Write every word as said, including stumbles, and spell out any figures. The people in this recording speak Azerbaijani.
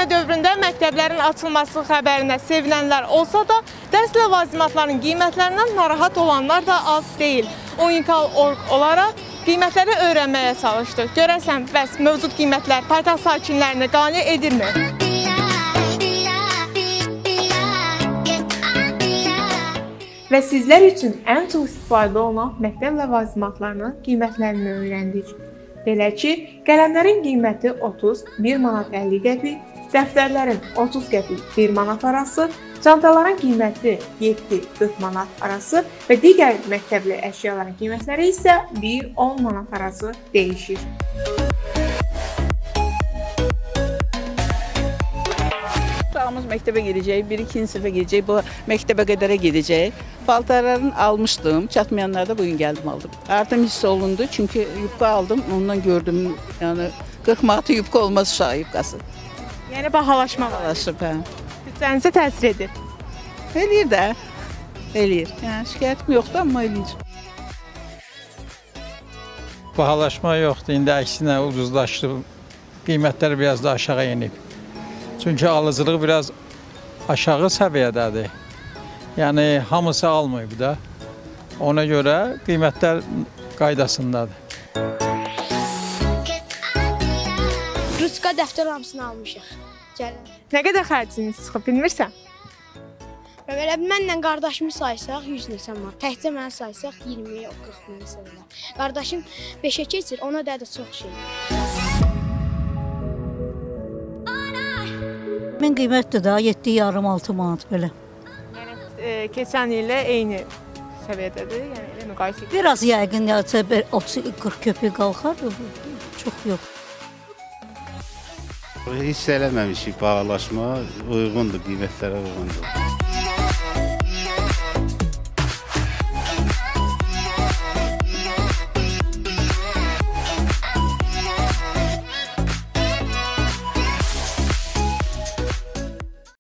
Pandemiya dövründə məktəblərin açılması xəbərinə sevinənlər olsa da, dərs ləvazimatlarının qiymətlərindən narahat olanlar da az deyil. Unikal nöqtə org olaraq qiymətləri öyrənməyə çalışdı. Görəsən, bəs mövcud qiymətlər paytaxt sakinlərini qane edirmi? Və sizlər üçün ən çox istifadə olunan məktəb ləvazimatlarının qiymətlərini öyrəndik. Belə ki, qələmlərin qiyməti otuz bir manat əlli qəpik, dəftərlərin otuz qəpik bir manat arası, çantaların qiyməti yeddi qırx manat arası və digər məktəbli əşyaların qiymətləri isə bir on manat arası dəyişir. Uşağımız məktəbə gedəcək, biri ikinci sinifə gedəcək, bu məktəbə qədərə gedəcək. Paltarlarını almışdım, çatmayanlar da bugün gəldim aldım. Artım hiss olundu, çünki yubka aldım, ondan gördüm, yəni qırx manatı yubka olmaz uşaq yubkası. Yəni bahalaşma var. Bahalaşıb, hə. Bütçənizə təsir edir. Eləyir də, eləyir. Yəni şikayətim yoxdur, amma eləyir. Bahalaşma yoxdur, indi əksinə ucuzlaşdı, qiymətlər biraz da aşağı enib. Çünki alıcılıq biraz aşağı səviyyədədir. Yəni hamısı almayıb da. Ona görə qiymətlər qaydasındadır. Ruçka dəftər hamısını almışıq. Gəlin. Nə qədər xərciniz çıxıb, bilmirsən? Belə mənlə qardaşımı saysaq yüz neçə manat. Təkcə məni saysaq iyirmi qırx min neçə. Qardaşım beşə keçir, ona da çox şey. Min qiymətdir da, yeddi yarım altı manat belə. Yəni e, keçən illə eyni səviyyədədir, yəni elə müqayisə edir. Biraz yəqin otuz qırx köpük qalxar, çox yox. Hiss eləməmişik bahalaşma, uyğundur, qiymətlərə uyğundur.